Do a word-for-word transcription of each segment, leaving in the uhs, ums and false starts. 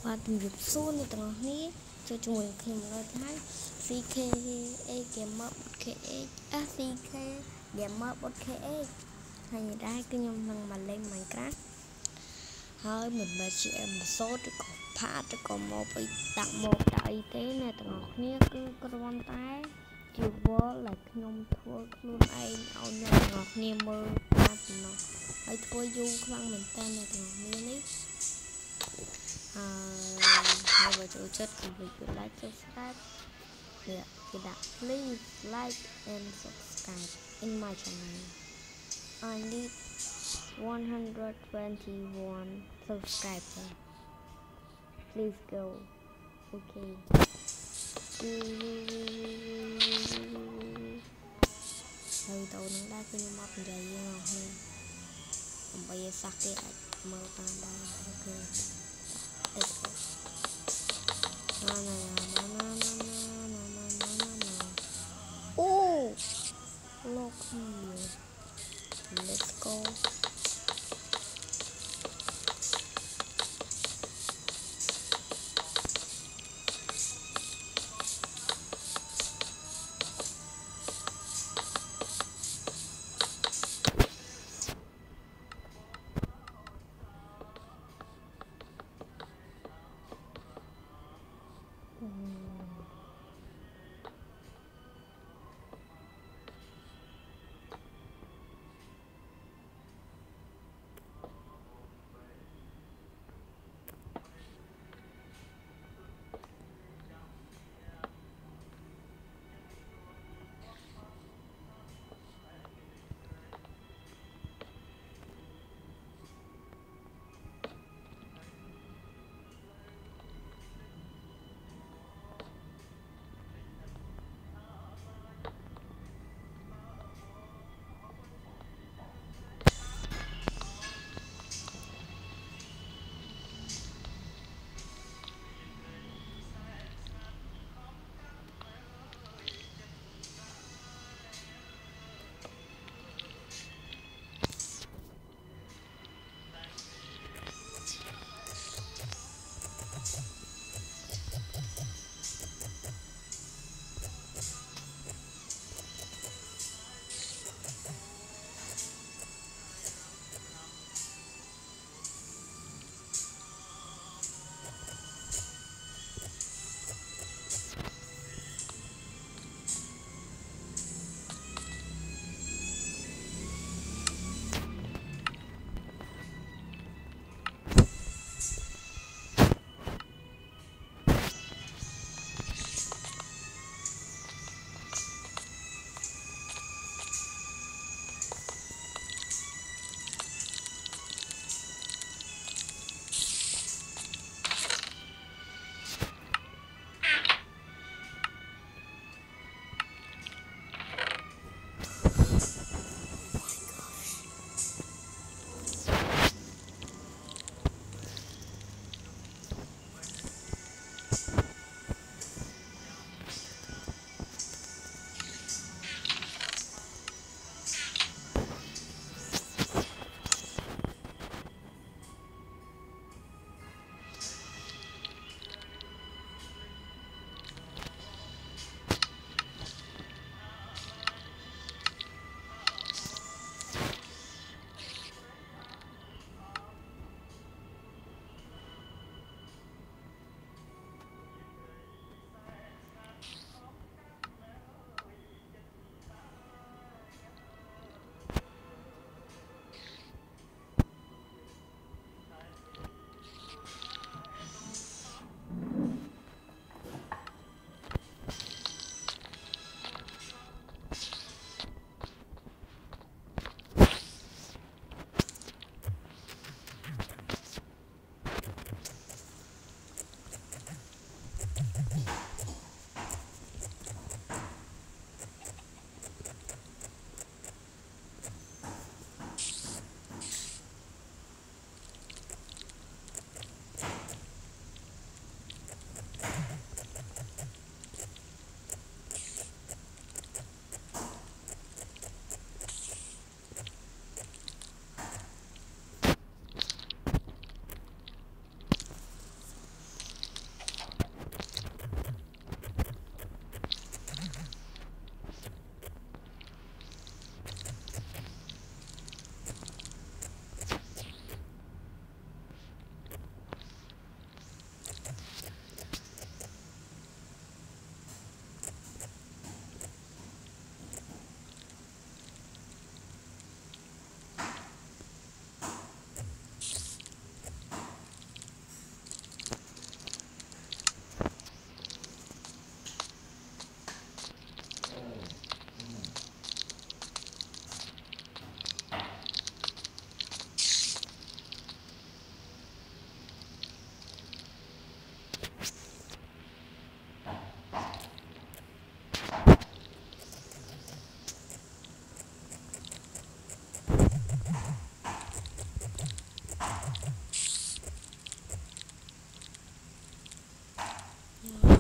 បាទជំរាបសួរអ្នកទាំងអស់គ្នាចូលជាមួយខ្ញុំឡើយថ្ងៃ C K A Gamer បត KH អេស C K Gamer បត KH ហើយនេះដែរគឺខ្ញុំនឹងមកលេង Minecraft ហើយមិនមែនជា episode ឬក៏ part ឬក៏មកពីដាក់មកដាក់អីទេអ្នកទាំងអស់គ្នាគឺគ្រាន់តែជា world ដែលខ្ញុំធ្វើខ្លួនឯងឲ្យអ្នកទាំងអស់គ្នាមើលតាមប៉ុណ្ណោះហើយធ្វើយូរខ្លាំងមែនតើអ្នកទាំងអស់គ្នានេះហើយបើចូលចិត្តកុំភ្លេចកด like subscribe នេះគេដាក់ please like and subscribe in my channel I need one hundred twenty-one subscribers please go okay ហើយតោះនឹងដែរគឺខ្ញុំមកនិយាយយើងអស់នេះដើម្បីឲ្យសាសគេអាចមើលបានដែរអូខេ Let's go. Na na na na na na na na na na. Oh, look here. Let's go.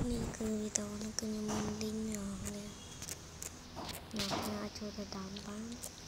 នេះគឺវីដេអូនេះគឺខ្ញុំមានលីងនេះអ្នកណាចូលទៅតាមបាន